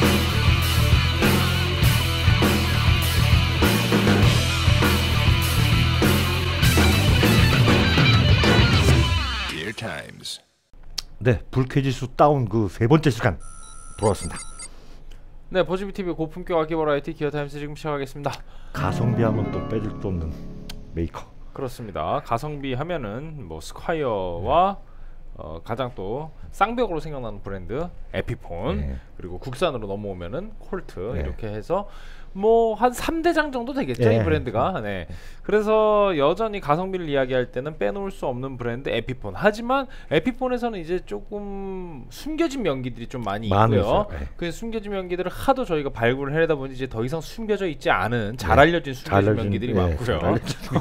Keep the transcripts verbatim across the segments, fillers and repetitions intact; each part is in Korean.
네, 불쾌지수 다운 그 세 번째 시간 돌아왔습니다. 네, 버즈비티비 고품격 악기 버라이티 기어타임스 지금 시작하겠습니다. 가성비 하면 또 빼줄 수 없는 메이커. 그렇습니다. 가성비 하면은 뭐 스콰이어와 네. 어, 가장 또 쌍벽으로 생각나는 브랜드 에피폰, 네. 그리고 국산으로 넘어오면은 콜트, 네. 이렇게 해서 뭐 한 삼 대장 정도 되겠죠, 네. 이 브랜드가. 네. 그래서 여전히 가성비를 이야기할 때는 빼놓을 수 없는 브랜드 에피폰. 하지만 에피폰에서는 이제 조금 숨겨진 명기들이 좀 많이 있고요. 네. 그 숨겨진 명기들을 하도 저희가 발굴을 해내다 보니 이제 더 이상 숨겨져 있지 않은 잘 알려진 숨겨진 잘 알려진, 명기들이 네. 많고요.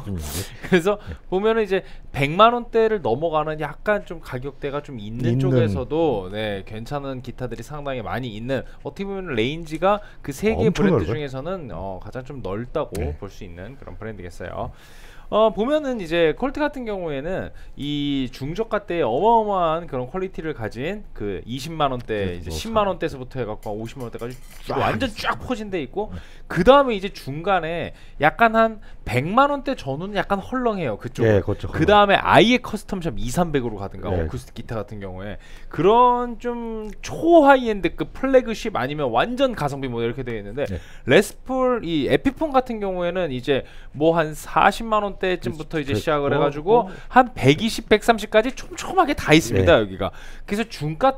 그래서 네. 보면은 이제 백만 원대를 넘어가는 약간 좀 가격대가 좀 있는, 있는 쪽에서도 네, 괜찮은 기타들이 상당히 많이 있는, 어떻게 보면 레인지가 그 세 개 브랜드 넓어요. 중에서는 어, 가장 좀 넓다고 네. 볼 수 있는 그런 브랜드겠어요. 어, 보면은 이제 콜트 같은 경우에는 이 중저가 때 어마어마한 그런 퀄리티를 가진 그 이십만 원대, 이제 십만 원대에서부터 해갖고 오십만 원대까지 쫙 완전 쫙 포진 데 있고, 그 다음에 이제 중간에 약간 한 백만 원대 전후는 약간 헐렁해요, 그쪽. 예, 그렇죠. 그 다음에 아예 커스텀샵 이삼백으로 가든가, 예. 어쿠스틱 기타 같은 경우에 그런 좀 초하이엔드급 플래그십 아니면 완전 가성비 모델 이렇게 되어 있는데, 예. 레스폴 이 에피폰 같은 경우에는 이제 뭐 한 사십만 원 때쯤부터 이제 시작을 해가지고 한 백이십, 백삼십까지 촘촘하게 다 있습니다. 네. 여기가. 그래서 중가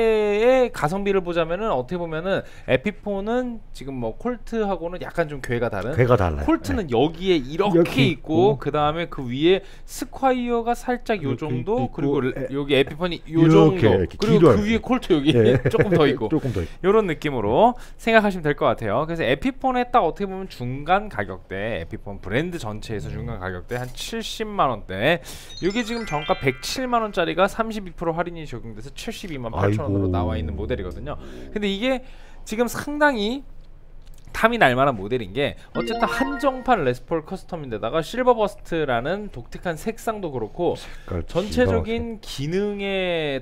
때의 가성비를 보자면은 어떻게 보면은 에피폰은 지금 뭐 콜트하고는 약간 좀 궤가 다른. 궤가 달라요. 콜트는 네. 여기에 이렇게, 이렇게 있고, 그 다음에 그 위에 스콰이어가 살짝 요 정도, 있고, 그리고 에, 여기 에피폰이 요 정도, 그리고 그 위에 콜트 여기 네. 조금 더 있고, 조금 더 있고. 이런 느낌으로 생각하시면 될 것 같아요. 그래서 에피폰에 딱 어떻게 보면 중간 가격대, 에피폰 브랜드 전체에서 중간 가격대 한 칠십만 원대. 이게 지금 정가 백칠만 원짜리가 삼십이 퍼센트 할인이 적용돼서 칠십이만 팔천 원으로 나와 있는 모델이거든요. 근데 이게 지금 상당히 탐이 날만한 모델인 게, 어쨌든 한정판 레스폴 커스텀인데다가 실버버스트라는 독특한 색상도 그렇고 전체적인 기능의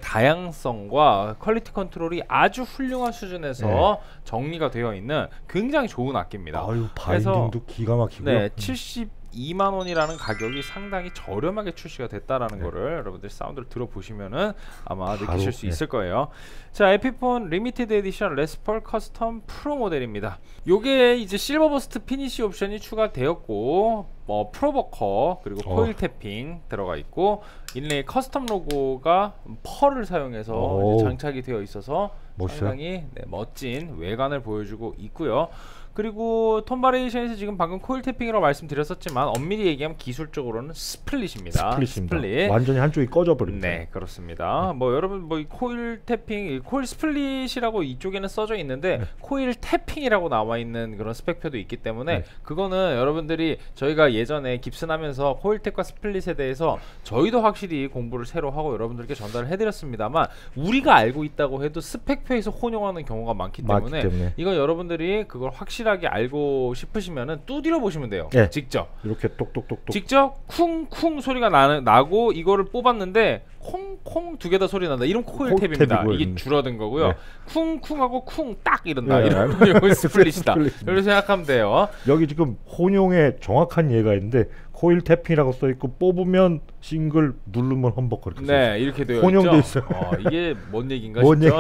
다양성과 퀄리티 컨트롤이 아주 훌륭한 수준에서 네. 정리가 되어 있는 굉장히 좋은 악기입니다. 아유, 바인딩도 기가 막히고요. 네, 칠십이만 원이라는 가격이 상당히 저렴하게 출시가 됐다라는 네. 거를 여러분들 사운드를 들어보시면은 아마 바로, 느끼실 수 네. 있을 거예요. 자, 에피폰 리미티드 에디션 레스폴 커스텀 프로 모델입니다. 요게 이제 실버버스트 피니시 옵션이 추가되었고, 뭐 프로버커 그리고 코일 어. 태핑 들어가 있고, 인레이 커스텀 로고가 펄을 사용해서 이제 장착이 되어 있어서 멋있어요? 상당히 네, 멋진 외관을 보여주고 있고요. 그리고 톤 바리에이션에서 지금 방금 코일 태핑이라고 말씀드렸었지만 엄밀히 얘기하면 기술적으로는 스플릿입니다. 스플릿입니다. 스플릿. 완전히 한쪽이 꺼져버립니다. 네, 그렇습니다. 네. 뭐 여러분 뭐 코일 태핑, 코일 스플릿이라고 이쪽에는 써져 있는데 네. 코일 태핑이라고 나와 있는 그런 스펙표도 있기 때문에 네. 그거는 여러분들이 저희가 예전에 깁슨 하면서 코일 탭과 스플릿에 대해서 저희도 확실히 공부를 새로 하고 여러분들께 전달을 해드렸습니다만, 우리가 알고 있다고 해도 스펙표에서 혼용하는 경우가 많기 때문에, 때문에. 이건 여러분들이 그걸 확실히 하게 알고 싶으시면은 두드려 보시면 돼요. 네. 직접 이렇게 똑똑똑똑 직접 쿵쿵 소리가 나는, 나고 이거를 뽑았는데 콩콩 두 개 다 소리 난다. 이런 코일 탭입니다. 이게 줄어든 거고요. 네. 쿵쿵하고 쿵 딱 이런다. 네. 이런 거 스플릿이다. 이렇게 생각하면 돼요. 여기 지금 혼용에 정확한 예가 있는데, 코일 태핑이라고 써 있고 뽑으면 싱글, 누르면 험버커 이렇게 네, 이렇게 되어 혼용돼 있죠. 있어요. 어, 이게 뭔 얘기인가 뭔 싶죠.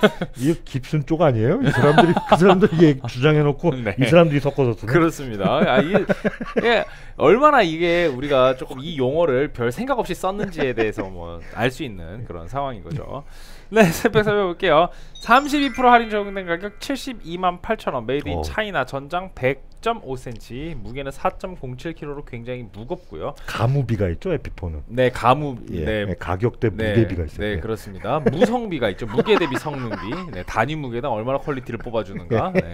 이게 깁슨 쪽 아니에요? 이 사람들이 그 사람들이 이게 주장해놓고 네. 이 사람들이 섞어서 쓰네. 그렇습니다. 아, 이게, 이게 얼마나 이게 우리가 조금 이 용어를 별 생각 없이 썼는지에 대해서 뭐 알 수 있는 그런 상황인 거죠. 네, 스펙 살펴볼게요. 삼십이 퍼센트 할인 적용된 가격 칠십이만 팔천 원. 메이드 인 차이나. 전장 백 점 오 센티미터, 무게는 사 점 공칠 킬로그램로 굉장히 무겁고요. 가무비가 있죠, 에피폰은. 네, 가무. 예, 네, 네, 가격 대 네, 무게비가 있어요. 네, 네, 그렇습니다. 무성비가 있죠. 무게 대비 성능비. 네, 단위 무게당 얼마나 퀄리티를 뽑아주는가. 네.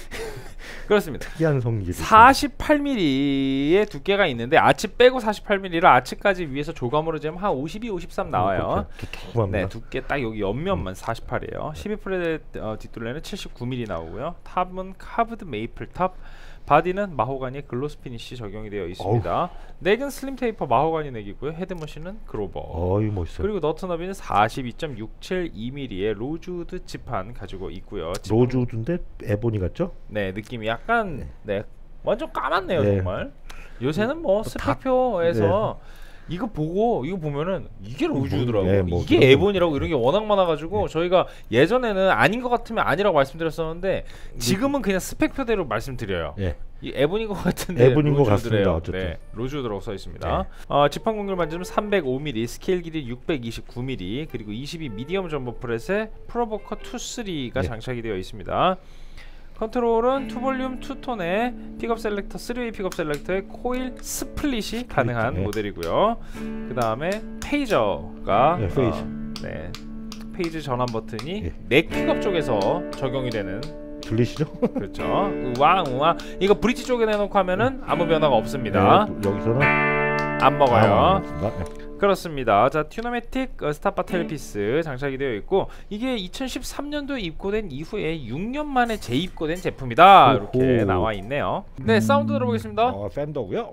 그렇습니다. 특이한 성질. 사십팔 밀리미터의 두께가 있는데, 아치 빼고 사십팔 밀리미터라 아치까지 위에서 조감으로 재면 한 오십이, 오십삼 나와요. 네, 두께 딱 여기 옆면만 음. 사십팔이에요. 십이 프렛 어, 뒷둘레는 칠십구 밀리미터 나오고요. 탑은 카브드 메이플 탑. 바디는 마호가니 글로스 피니시 적용이 되어 있습니다. 어우. 넥은 슬림 테이퍼 마호가니 넥이고요. 헤드머신은 그로버. 어이 멋있어. 그리고 너트 너비는 사십이 점 육칠이 밀리미터의 로즈우드 지판 가지고 있고요. 로즈우드인데 에보니 같죠? 네, 느낌이 약간 네, 네 완전 까맣네요. 네. 정말. 요새는 뭐 스펙표에서 네. 이거 보고 이거 보면은 이게 로즈우드라고 네, 뭐 이게 에본이라고 이런 게 워낙 많아가지고 네. 저희가 예전에는 아닌 것 같으면 아니라고 말씀드렸었는데 지금은 그냥 스펙표대로 말씀드려요. 네. 이 에본인 것 같은데 에본인 것 같습니다. 어쨌든 네, 로즈우드라고 써 있습니다. 네. 어, 지판 공률 만지면 삼백오 밀리미터, 스케일 길이 육백이십구 밀리미터, 그리고 이십이 미디엄 점버 프렛에 프로버커 투 쓰리가 네. 장착이 되어 있습니다. 컨트롤은 투 볼륨 투 톤의 픽업 셀렉터 쓰리 웨이 픽업 셀렉터의 코일 스플릿이 가능한 네. 모델이고요. 그 다음에 페이저가 네, 페이저. 어, 네, 페이지 전환 버튼이 네. 넥 픽업 쪽에서 적용이 되는. 들리시죠? 그렇죠. 우와 우와. 이거 브릿지 쪽에 내놓고 하면은 아무 변화가 없습니다. 네, 여기서는 안 먹어요. 아, 네. 그렇습니다. 자, 튜너매틱 어, 스타파 텔피스 장착이 되어 있고 이게 이천십삼 년도에 입고된 이후에 육 년 만에 재입고된 제품이다. 오호. 이렇게 나와 있네요. 네, 사운드 들어보겠습니다. 어, 팬더고요.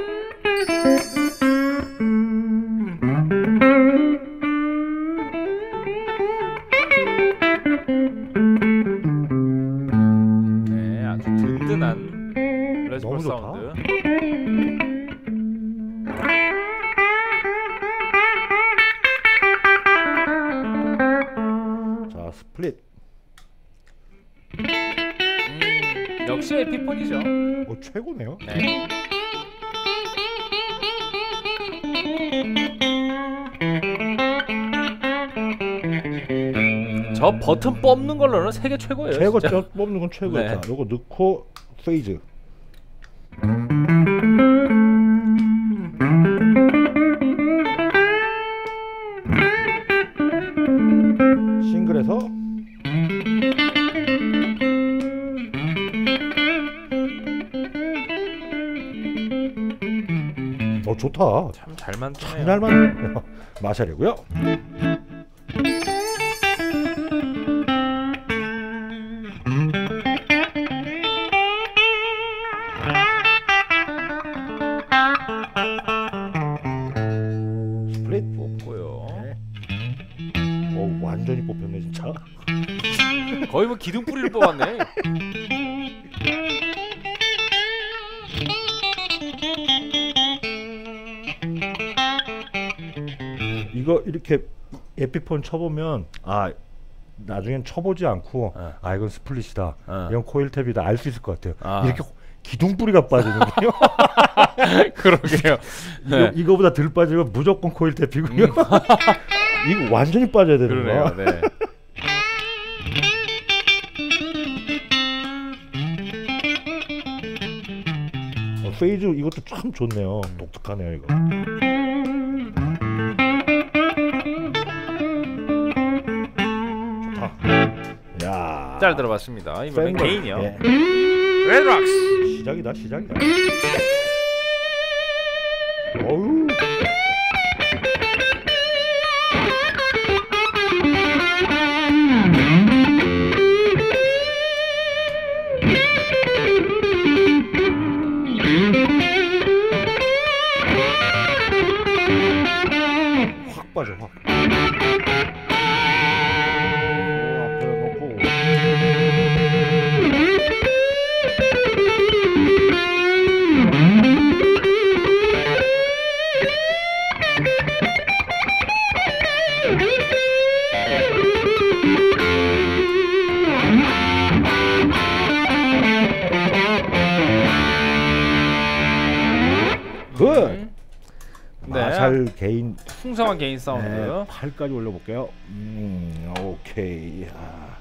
네, 아주 든든한 레스폰 사운드. 스플릿. 음, 역시 에피폰이죠. 어, 최고네요. 네. 저 버튼 뽑는 걸로는 세계 최고예요. 최고죠. 뽑는 건 최고다. 네. 요거 넣고 페이즈. 싱글에서 어 좋다. 참 잘 만드네요. 참 잘 만드네요. 마샬이고요. 스플릿 뽑고요. 네. 어 완전히 뽑혔네 진짜. 거의 뭐 기둥 뿌리를 뽑았네. 이거 이렇게 에피폰 쳐보면 아 나중엔 쳐보지 않고 어. 아 이건 스플릿이다, 어. 이건 코일 탭이다 알 수 있을 것 같아요. 아. 이렇게 기둥 뿌리가 빠지는군요. 그러게요. 네. 이거, 이거보다 덜 빠지면 무조건 코일 탭이고요. 음. 이거 완전히 빠져야 되는 거야. 네. 어, 페이즈 이것도 참 좋네요. 독특하네요 이거. 야, 잘 들어봤습니다. 이번엔 팬더. 개인이요. 예. 레드락스. 시작이다 시작이다. 어우. 확 빠져 확. 굿. 네. 마샬 개인 풍성한 개인 사운드. 네, 팔까지 올려볼게요. 음, 오케이. 아.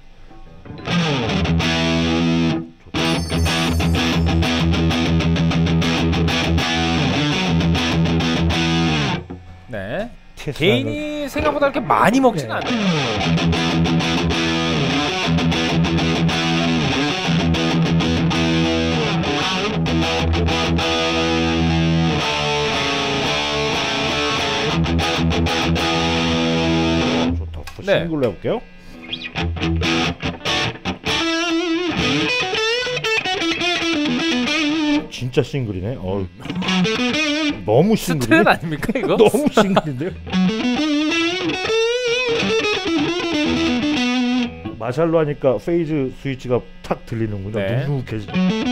네. 개인이 생각보다 이렇게 많이 먹진 네. 않아요. 좋다. 네. 싱글로 해볼게요. 진짜 싱글이네. 어. 너무 싱글이네. 스트레스 아닙니까 이거? 너무 싱글인데요. 마샬로 하니까 페이즈 스위치가 탁 들리는군요. 네. 눅눅해지.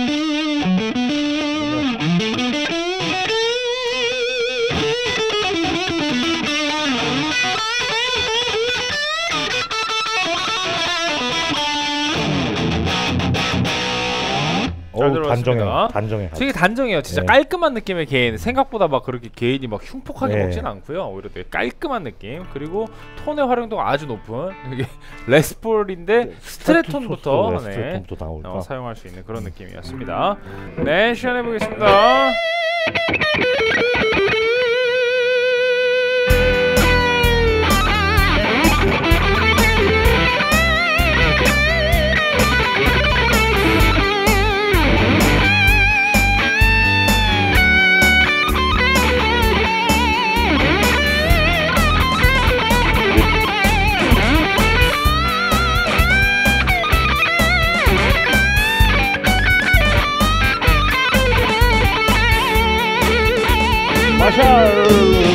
잘 들어봤습니다. 단정해, 단정해. 되게 단정해요. 진짜 네. 깔끔한 느낌의 개인. 생각보다 막 그렇게 개인이 막 흉폭하게 네. 먹진 않고요. 오히려 되게 깔끔한 느낌. 그리고 톤의 활용도가 아주 높은 이게 레스폴인데 네, 스트레톤부터 네, 네, 스트레톤부터 나올까? 어, 사용할 수 있는 그런 느낌이었습니다. 네, 시연해 보겠습니다. 마샬.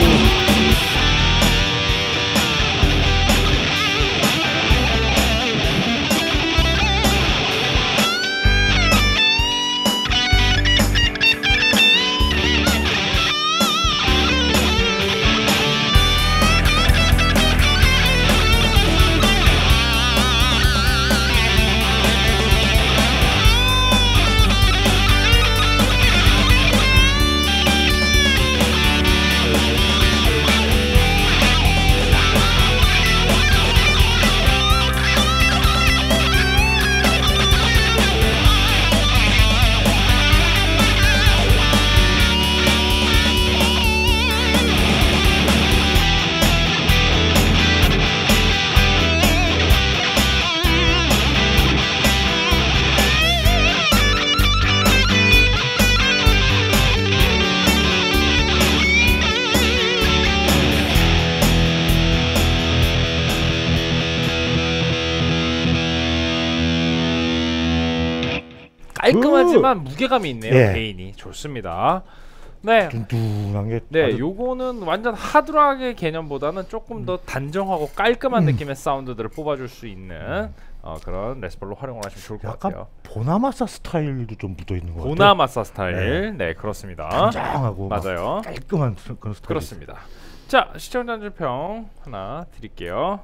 깔끔하지만 음. 무게감이 있네요. 네. 개인이 좋습니다. 네, 둥둥한 게. 네, 아주... 요거는 완전 하드락의 개념보다는 조금 더 단정하고 깔끔한 음. 느낌의 사운드들을 뽑아줄 수 있는 어, 그런 레스폴로 활용을 하시면 좋을 것 약간 같아요. 보나마사 스타일도 좀 묻어 있는 것 같아요. 보나마사 스타일, 네, 네 그렇습니다. 단정하고 맞아요. 깔끔한 그런 스타일. 그렇습니다. 자, 시청자 한줄평 하나 드릴게요.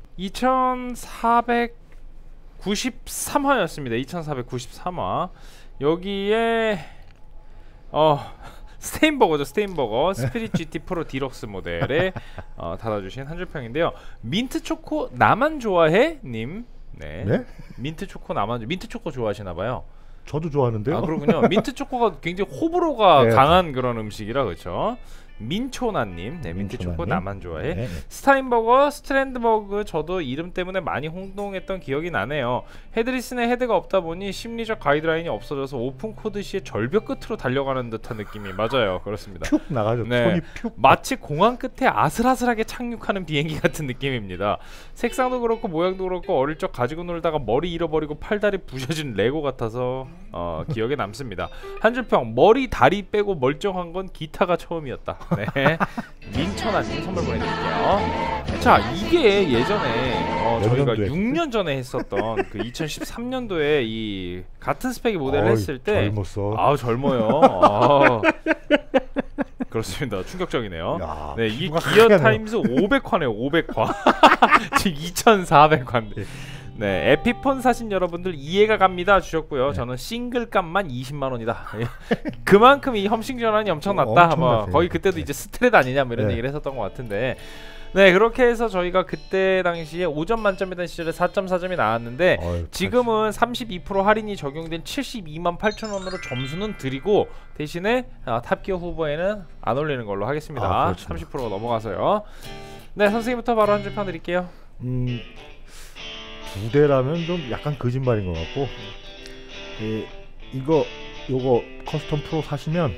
이천사백구십삼 화였습니다. 이천사백구십삼 화. 여기에 어 스테인버거죠. 스테인버거 스피릿 지티 프로 디럭스 모델에 어, 달아주신 한 줄평인데요. 민트 초코 나만 좋아해 님. 네. 네? 민트 초코 나만 민트 초코 좋아하시나봐요. 저도 좋아하는데요. 아 그렇군요. 민트 초코가 굉장히 호불호가 네. 강한 그런 음식이라 그렇죠. 민초나님, 네, 민트 초코 민초나님. 나만 좋아해. 네. 스타인버거, 스트랜드버그 저도 이름 때문에 많이轰동했던 기억이 나네요. 헤드리슨에 헤드가 없다 보니 심리적 가이드라인이 없어져서 오픈 코드 시에 절벽 끝으로 달려가는 듯한 느낌이 맞아요. 그렇습니다. 푹 나가죠. 네. 손이 푹. 마치 공항 끝에 아슬아슬하게 착륙하는 비행기 같은 느낌입니다. 색상도 그렇고 모양도 그렇고 어릴 적 가지고 놀다가 머리 잃어버리고 팔다리 부셔진 레고 같아서 어, 기억에 남습니다. 한 줄평 머리 다리 빼고 멀쩡한 건 기타가 처음이었다. 네, 민천아님 선물 보내드릴게요. 자, 이게 예전에 어, 저희가 육 년 전에 했었던 그 이천십삼 년도에 이 같은 스펙의 모델을 어이, 했을 때 젊었어. 아우 젊어요. 아, 그렇습니다. 충격적이네요. 야, 네, 이 피부가 기어 하얗네요. 타임스 오백 화네요. 오백 화. 지금 이천사백 화인데. 네, 에피폰 사신 여러분들 이해가 갑니다 주셨고요. 네. 저는 싱글값만 이십만 원이다. 그만큼 이 험싱 전환이 엄청났다. 어, 뭐 거의 그때도 네. 이제 스트레스 아니냐 뭐 이런 네. 얘기를 했었던 것 같은데. 네, 그렇게 해서 저희가 그때 당시에 오 점 만점이던 시절에 사 점 사 점이 나왔는데 어이, 지금은 삼십이 퍼센트 할인이 적용된 칠십이만 팔천 원으로 점수는 드리고 대신에 아, 탑기어 후보에는 안 올리는 걸로 하겠습니다. 아, 삼십 퍼센트가 넘어가서요. 네, 선생님부터 바로 한 줄 편 드릴게요. 음, 두 대라면 좀 약간 거짓말인 것 같고 예, 이거 요거 커스텀 프로 사시면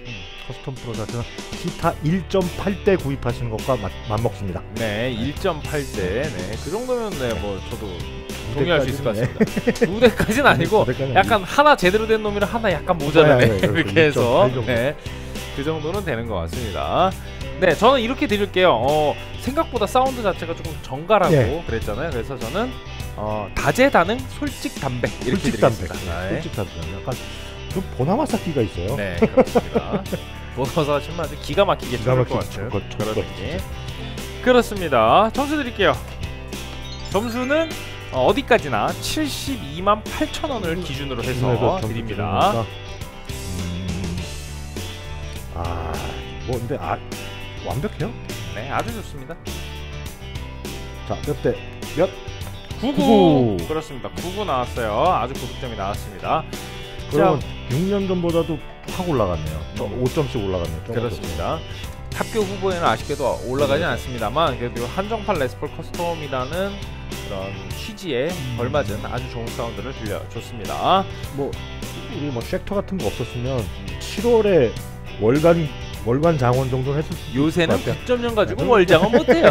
커스텀 프로 자체는 시타 일 점 팔 대 구입하시는 것과 맞, 맞먹습니다. 네, 일 점 팔 대. 네, 그 정도면 네, 뭐 저도 동의할 수 있을 것 네. 같습니다. 두 대까지는 아니고 두 대까지는 약간 하나 제대로 된 놈이랑 하나 약간 모자라네. 네, 네, 이렇게 해서 일 점 팔 정도. 네, 그 정도는 되는 것 같습니다. 네, 저는 이렇게 드릴게요. 어, 생각보다 사운드 자체가 조금 정갈하고 네. 그랬잖아요. 그래서 저는 어, 다재다능, 솔직담백 이렇게 솔직 담백. 드리겠습니다. 네. 솔직 담백. 약간 좀 보나마사키가 있어요. 네, 그렇습니다. 보너서 치면 아주 기가 막히게 기가 쳐줄 것 막히게 같은 쳐- 쳐- 그런 쳐- 느낌. 그렇습니다. 점수 드릴게요. 점수는 어, 어디까지나 칠십이만 팔천 원을 기준으로 해서 기준으로 점수 드립니다. 드리니까, 음, 아, 뭐 근데 아 완벽해요. 네, 아주 좋습니다. 자, 몇 대? 몇? 구구. 구구. 그렇습니다. 구구 나왔어요. 아주 고득점이 나왔습니다. 그럼 육 년 전보다도 확 올라갔네요. 음. 오 점씩 올라갔네요. 조금 그렇습니다. 학교 후보에는 아쉽게도 올라가진 않습니다만 그래도 한정판 레스폴 커스텀이라는 그런 취지에 걸맞은 아주 좋은 사운드를 들려줬습니다. 뭐 우리 뭐 쉑터 같은 거 없었으면 칠월에 월간 월간 장원 정도는 했을 수 요새는 있을 것 같아요. 구 점 영 가지고 월장은 못해요.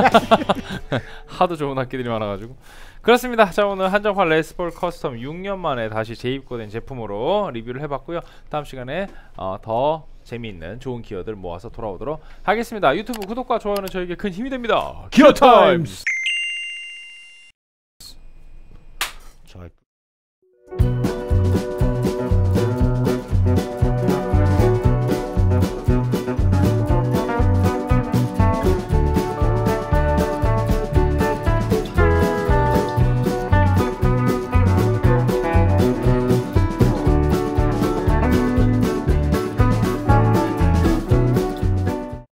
하도 좋은 학기들이 많아가지고. 그렇습니다. 자, 오늘 한정판 레스폴 커스텀 육 년 만에 다시 재입고된 제품으로 리뷰를 해봤고요. 다음 시간에 어, 더 재미있는 좋은 기어들 모아서 돌아오도록 하겠습니다. 유튜브 구독과 좋아요는 저에게 큰 힘이 됩니다. 기어 타임스!